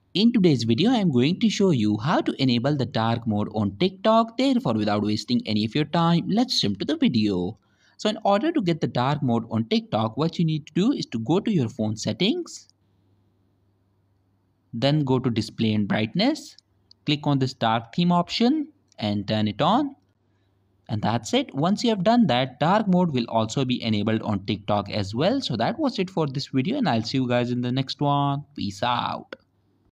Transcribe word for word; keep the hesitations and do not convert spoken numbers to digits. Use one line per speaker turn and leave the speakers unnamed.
In today's video, I am going to show you how to enable the dark mode on TikTok. Therefore, without wasting any of your time, let's jump to the video. So in order to get the dark mode on TikTok, what you need to do is to go to your phone settings, then go to display and brightness, click on this dark theme option and turn it on. And that's it. Once you have done that, dark mode will also be enabled on TikTok as well. So that was it for this video and I'll see you guys in the next one. Peace out.